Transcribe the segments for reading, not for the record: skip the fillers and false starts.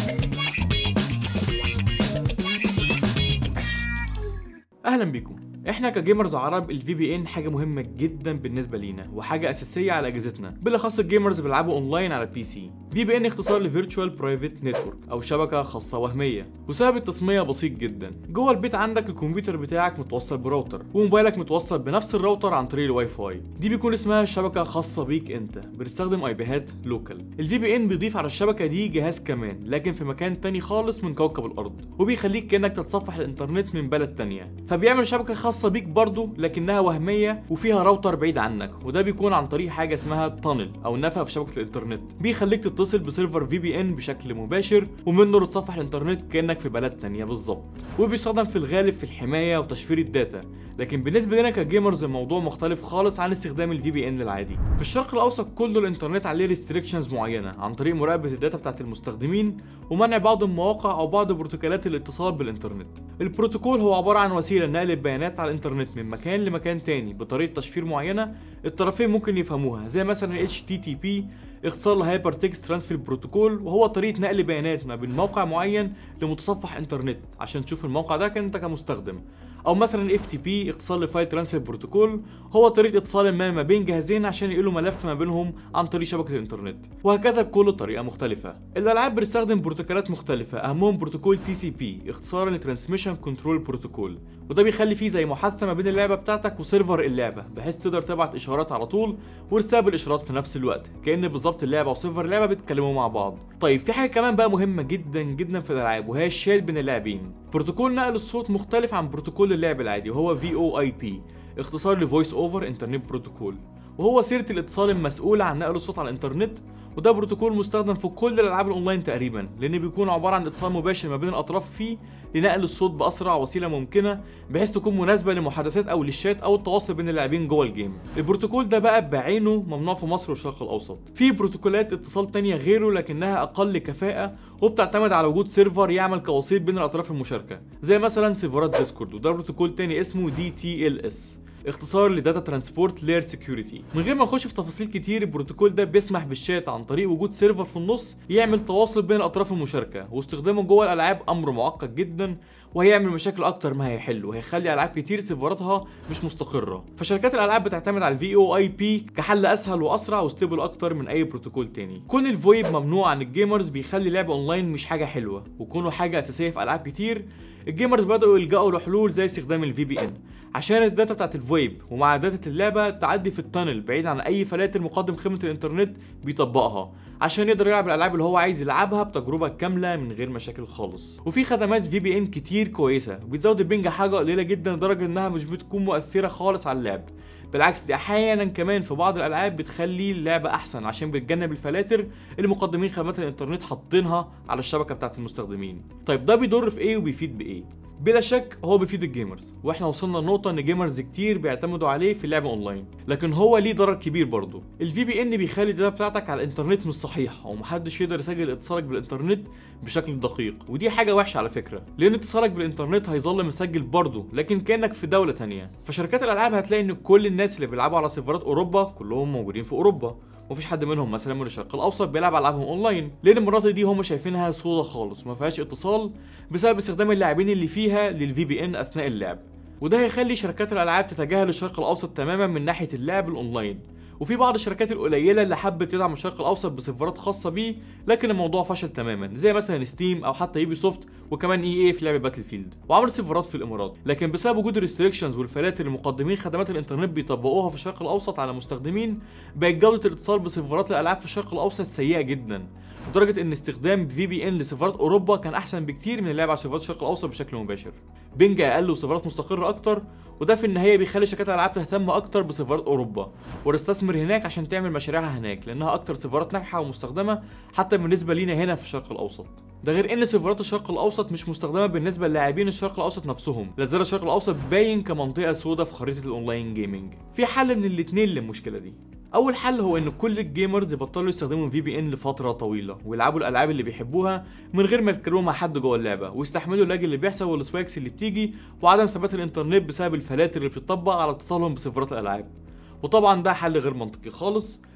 اهلا بيكم. احنا كجيمرز عرب الفي بي ان حاجه مهمه جدا بالنسبه لينا وحاجه اساسيه على اجهزتنا، بالاخص الجيمرز بيلعبوا اونلاين على البي سي. في بي ان اختصار لفيرتشوال برايفت نتورك او شبكه خاصه وهميه، وسبب التسميه بسيط جدا. جوه البيت عندك الكمبيوتر بتاعك متوصل براوتر وموبايلك متوصل بنفس الراوتر عن طريق الواي فاي. دي بيكون اسمها شبكه خاصه بيك انت، بنستخدم اي بيهات لوكال. الفي بي ان بيضيف على الشبكه دي جهاز كمان لكن في مكان تاني خالص من كوكب الارض، وبيخليك كانك تتصفح الانترنت من بلد تانيه، فبيعمل شبكه خاصه بيك برضه لكنها وهميه وفيها راوتر بعيد عنك، وده بيكون عن طريق حاجه اسمها تانل او نفق في شبكه الانترنت، بيخليك تتصل بسيرفر في بي ان بشكل مباشر ومنه تتصفح الانترنت كانك في بلد تانيه بالظبط. وبيستخدم في الغالب في الحمايه وتشفير الداتا، لكن بالنسبه لنا كجيمرز الموضوع مختلف خالص عن استخدام الفي بي ان العادي. في الشرق الاوسط كله الانترنت عليه ريستريكشنز معينه عن طريق مراقبه الداتا بتاعت المستخدمين ومنع بعض المواقع او بعض بروتوكولات الاتصال بالانترنت. البروتوكول هو عباره عن وسيله لنقل البيانات على الانترنت من مكان لمكان تاني بطريقه تشفير معينه الطرفين ممكن يفهموها، زي مثلا HTTP اختصار لهايبر تكست ترانسفير بروتوكول، وهو طريقه نقل بيانات ما بين موقع معين لمتصفح انترنت عشان تشوف الموقع ده انت كمستخدم. او مثلا FTP اختصار لفايل ترانسفير بروتوكول، هو طريقه اتصال ما بين جهازين عشان ينقلوا ملف ما بينهم عن طريق شبكه الانترنت، وهكذا بكل طريقه مختلفه. الالعاب بتستخدم بروتوكولات مختلفه، اهمهم بروتوكول TCP اختصارا لترانسميشن كنترول بروتوكول، وده بيخلي فيه زي محادثه ما بين اللعبه بتاعتك وسيرفر اللعبه، بحيث تقدر تبعت اشارات على طول وتستقبل اشارات في نفس الوقت، كأن بالظبط اللعبه وسيرفر اللعبه بيتكلموا مع بعض. طيب في حاجه كمان بقى مهمه جدا جدا في الالعاب، وهي الشات بين اللاعبين. بروتوكول نقل الصوت مختلف عن بروتوكول اللعب العادي، وهو VoIP اختصار لفويس اوفر انترنت بروتوكول، وهو سيره الاتصال المسؤوله عن نقل الصوت على الانترنت. وده بروتوكول مستخدم في كل الالعاب الاونلاين تقريبا، لان بيكون عباره عن اتصال مباشر ما بين الاطراف فيه لنقل الصوت باسرع وسيله ممكنه، بحيث تكون مناسبه للمحادثات او للشات او التواصل بين اللاعبين جوه الجيم. البروتوكول ده بقى بعينه ممنوع في مصر والشرق الاوسط. في بروتوكولات اتصال تانية غيره لكنها اقل كفاءه وبتعتمد على وجود سيرفر يعمل كوسيط بين الاطراف المشاركه، زي مثلا سيرفرات ديسكورد، وده بروتوكول تاني اسمه DTLS اختصار لداتا ترانسبورت لاير سكيورتي. من غير ما نخش في تفاصيل كتير، البروتوكول ده بيسمح بالشات عن طريق وجود سيرفر في النص يعمل تواصل بين الاطراف المشاركه، واستخدامه جوه الالعاب امر معقد جدا وهيعمل مشاكل اكتر ما هيحل، وهيخلي العاب كتير سيرفراتها مش مستقره. فشركات الالعاب بتعتمد على VoIP كحل اسهل واسرع وستيبل اكتر من اي بروتوكول تاني. كون الفويب ممنوع عن الجيمرز بيخلي لعب اونلاين مش حاجه حلوه، وكونه حاجه اساسيه في العاب كتير الجيمرز بدأوا يلجأوا لحلول زي استخدام الفي بي ان عشان الداتا بتاعت الفويب ومع داتا اللعبه تعدي في التانل بعيد عن اي فلاتر مقدم خدمه الانترنت بيطبقها، عشان يقدر يلعب الالعاب اللي هو عايز يلعبها بتجربه كامله من غير مشاكل خالص. وفي خدمات في بي ان كتير كويسه بتزود البنج حاجه قليله جدا لدرجه انها مش بتكون مؤثره خالص على اللعب، بالعكس دي احيانا كمان في بعض الالعاب بتخلي اللعبه احسن عشان بتجنب الفلاتر اللي مقدمين خدمات الانترنت حاطينها على الشبكه بتاعت المستخدمين. طيب ده بيضر في ايه وبيفيد بايه؟ بلا شك هو بيفيد الجيمرز، واحنا وصلنا لنقطه ان جيمرز كتير بيعتمدوا عليه في اللعب اونلاين، لكن هو ليه ضرر كبير برضه. الفي بي ان بيخلي الداتا بتاعتك على الانترنت مش صحيحه، ومحدش يقدر يسجل اتصالك بالانترنت بشكل دقيق، ودي حاجه وحشه على فكره، لان اتصالك بالانترنت هيظل مسجل برضه لكن كانك في دوله تانية. فشركات الالعاب هتلاقي ان كل الناس اللي بيلعبوا على سيرفرات اوروبا كلهم موجودين في اوروبا، ومفيش حد منهم مثلا من الشرق الاوسط بيلعب العابهم اونلاين، لان المناطق دي هم شايفينها سودا خالص وما فيهاش اتصال بسبب استخدام اللاعبين اللي فيها للفي بي ان اثناء اللعب. وده هيخلي شركات الالعاب تتجاهل الشرق الاوسط تماما من ناحيه اللعب الاونلاين. وفي بعض الشركات القليله اللي حبت تدعم الشرق الاوسط بسيرفرات خاصه بيه، لكن الموضوع فشل تماما، زي مثلا ستيم او حتى يوبي سوفت وكمان EA في لعبه باتل فيلد، وعملت سيرفرات في الامارات. لكن بسبب وجود الريستريكشنز والفلاتر اللي مقدمين خدمات الانترنت بيطبقوها في الشرق الاوسط على مستخدمين، بقت جوده الاتصال بسيرفرات الالعاب في الشرق الاوسط سيئه جدا، لدرجه ان استخدام في بي ان لسيرفرات اوروبا كان احسن بكتير من اللعب على سيرفرات الشرق الاوسط بشكل مباشر. بنج اقل وسيرفرات مستقره اكتر، وده في النهايه بيخلي شركات الالعاب تهتم اكتر بسيرفرات اوروبا وتستثمر هناك عشان تعمل مشاريعها هناك، لانها اكتر سيرفرات ناجحه ومستخدمه حتى بالنسبه لينا هنا في الشرق الاوسط. ده غير ان سيرفرات الشرق الاوسط مش مستخدمه بالنسبه للاعبين الشرق الاوسط نفسهم، لازال الشرق الاوسط باين كمنطقه سوداء في خريطه الاونلاين جيمنج. في حل من الاثنين للمشكله دي. اول حل هو ان كل الجيمرز يبطلوا يستخدموا في بي ان لفتره طويله ويلعبوا الالعاب اللي بيحبوها من غير ما يتكلموا مع حد جوه اللعبه، ويستحملوا اللاج اللي بيحصل والسواكس اللي بتيجي وعدم ثبات الانترنت بسبب الفلاتر اللي بتطبق على اتصالهم بسيرفرات الالعاب. وطبعا ده حل غير منطقي خالص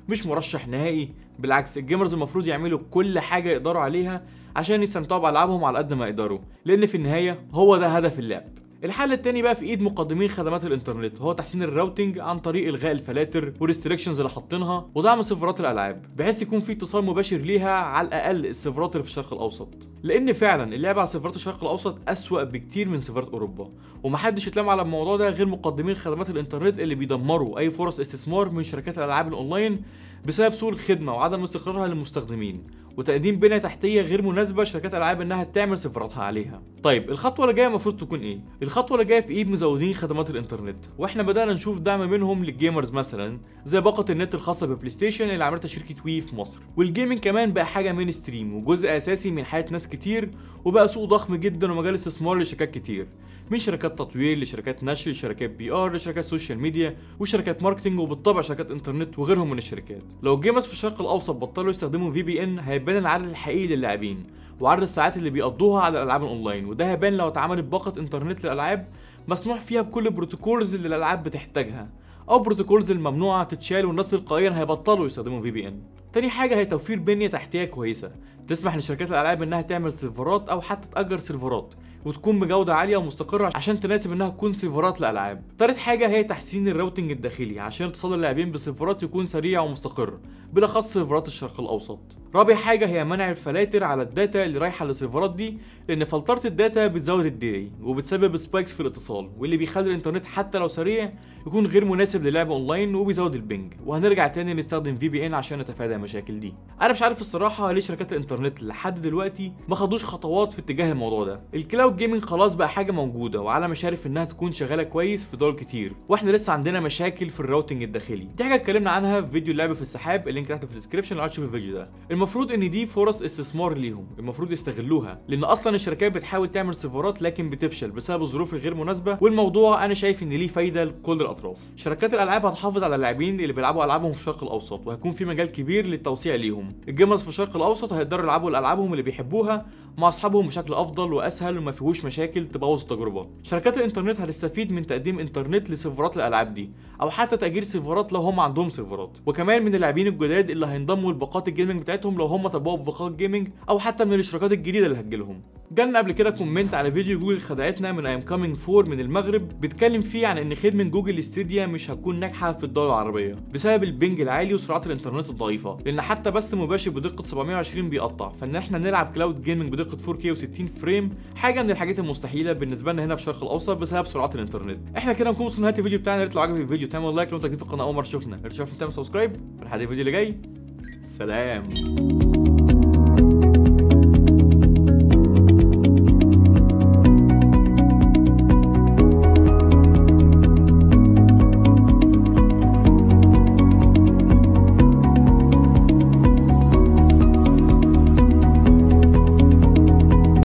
مش مرشح نهائي. بالعكس الجيمرز المفروض يعملوا كل حاجه يقدروا عليها عشان يستمتعوا بالعابهم على قد ما يقدروا، لان في النهايه هو ده هدف اللعب. الحل التاني بقى في ايد مقدمين خدمات الانترنت، هو تحسين الراوتنج عن طريق الغاء الفلاتر والريستريكشنز اللي حاطينها ودعم سيرفرات الالعاب بحيث يكون في اتصال مباشر ليها على الاقل السيرفرات اللي في الشرق الاوسط، لان فعلا اللعب على سيرفرات الشرق الاوسط اسوأ بكتير من سيرفرات اوروبا، ومحدش يتلام على الموضوع ده غير مقدمين خدمات الانترنت اللي بيدمروا اي فرص استثمار من شركات الالعاب الاونلاين بسبب سوء الخدمه وعدم استقرارها للمستخدمين وتقديم بنيه تحتيه غير مناسبه شركات الالعاب انها تعمل سيرفراتها عليها. طيب الخطوه اللي جايه المفروض تكون ايه؟ الخطوه اللي جايه في ايد مزودين خدمات الانترنت، واحنا بدانا نشوف دعم منهم للجيمرز مثلا زي باقه النت الخاصه ببلاي ستيشن اللي عملتها شركه وي في مصر. والجيمنج كمان بقى حاجه مين ستريم وجزء اساسي من حياه ناس كتير، وبقى سوق ضخم جدا ومجال استثمار لشركات كتير، من شركات تطوير لشركات نشر لشركات بي ار لشركات سوشيال ميديا وشركات ماركتنج وبالطبع شركات انترنت وغيرهم من الشركات. لو الجيمرز في الشرق الاوسط بطلوا يستخدموا في بي ان هيبان العدد الحقيقي للاعبين وعدد الساعات اللي بيقضوها على الالعاب الاونلاين، وده هيبان لو اتعملت باقه انترنت للالعاب مسموح فيها بكل البروتوكولز اللي الالعاب بتحتاجها، او بروتوكولز الممنوعه تتشال والناس تلقائيا هيبطلوا يستخدموا في بي ان. تاني حاجه هي توفير بنيه تحتيه كويسه تسمح لشركات الالعاب انها تعمل سيرفرات او حتى تاجر سيرفرات وتكون بجوده عاليه ومستقره عشان تناسب انها تكون سيرفرات للالعاب. تالت حاجه هي تحسين الراوتنج الداخلي عشان اتصال اللاعبين بسيرفرات يكون سريع ومستقر بالاخص سيرفرات الشرق الاوسط. رابع حاجه هي منع الفلاتر على الداتا اللي رايحه للسيرفرات دي، لان فلتره الداتا بتزود الديلي وبتسبب سبايكس في الاتصال واللي بيخلي الانترنت حتى لو سريع يكون غير مناسب للعب اونلاين وبيزود البنج، وهنرجع تاني نستخدم في بي ان عشان نتفادى المشاكل دي. انا مش عارف الصراحه ليه شركات الانترنت لحد دلوقتي ما خدوش خطوات في اتجاه الموضوع ده. الكلاود جيمنج خلاص بقى حاجه موجوده وعلى مشارف انها تكون شغاله كويس في دول كتير، واحنا لسه عندنا مشاكل في الراوتنج الداخلي. دي حاجه اتكلمنا عنها في فيديو اللعب في السحاب، اللينك تحت في الديسكربشن لو عايز تشوف الفيديو ده. المفروض ان دي فرص استثمار ليهم، المفروض يستغلوها، لان اصلا الشركات بتحاول تعمل سيرفرات لكن بتفشل بسبب الظروف الغير مناسبه، والموضوع انا شايف ان ليه فايده لكل الاطراف. شركات الالعاب هتحافظ على اللاعبين اللي بيلعبوا العابهم في الشرق الاوسط، وهيكون في مجال كبير للتوسيع ليهم. الجيمرز في الشرق الاوسط هيقدروا يلعبوا العابهم اللي بيحبوها مع اصحابهم بشكل افضل واسهل وما فيهوش مشاكل تبوظ التجربه. شركات الانترنت هتستفيد من تقديم انترنت لسيرفرات الالعاب دي، او حتى تاجير سيرفرات لو هم عندهم سيرفرات، وكمان من اللاعبين الجداد اللي هينضموا لباقات الجيمنج بتاعتهم لو هم طبقوا باقات جيمنج، او حتى من الاشتراكات الجديده اللي هتجيلهم. جالنا قبل كده كومنت على فيديو جوجل خدعتنا من ايام كامينج 4 من المغرب، بيتكلم فيه عن ان خدمه جوجل ستيديا مش هتكون ناجحه في الدول العربيه بسبب البنج العالي وسرعه الانترنت الضعيفه، لان حتى بث مباشر بدقه 720 بيقطع، فان احنا نلعب كلاود جيمنج بدقه 4K و60 فريم حاجه من الحاجات المستحيله بالنسبه لنا هنا في الشرق الاوسط بسبب سرعه الانترنت. احنا كده نكون وصلنا لنهايه الفيديو بتاعنا. يا ريت لو عجبك الفيديو تعمل لايك، لو انت جديد في القناه اول مره تشوفنا تعمل سبسكرايب. لحد الفيديو اللي جاي، سلام.